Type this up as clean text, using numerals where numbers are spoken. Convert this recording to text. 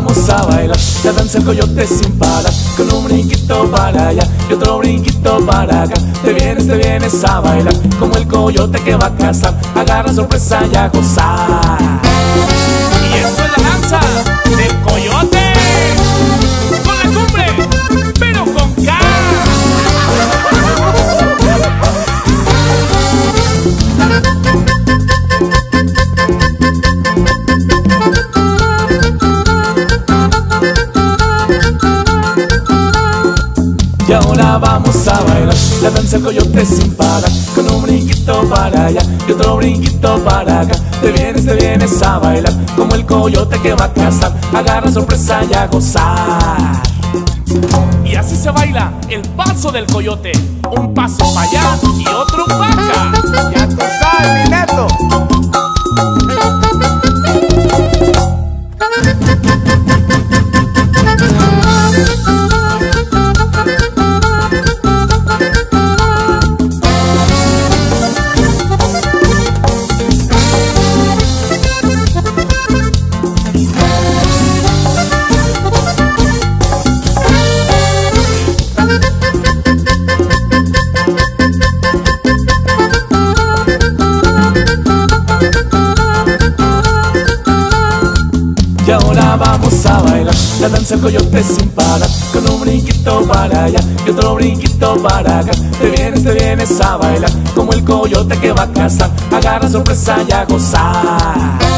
vamos a bailar la danza del coyote sin parar, con un brinquito para allá y otro brinquito para acá. Te vienes a bailar como el coyote que va a cazar. Agarra sorpresa y a gozar. Y esto es la danza del coyote con la cumbre, pero con K. Y ahora vamos a bailar la danza del coyote sin parar, con un brinquito para allá y otro brinquito para acá. Te vienes a bailar como el coyote que va a cazar. Agarra sorpresa y a gozar. Y así se baila el paso del coyote. Un paso para allá y otro para acá. Ya tú sabes, mi neto. Y ahora vamos a bailar la danza del coyote sin parar, con un brinquito para allá y otro brinquito para acá. Te vienes a bailar como el coyote que va a cazar. Agarra sorpresa y a gozar.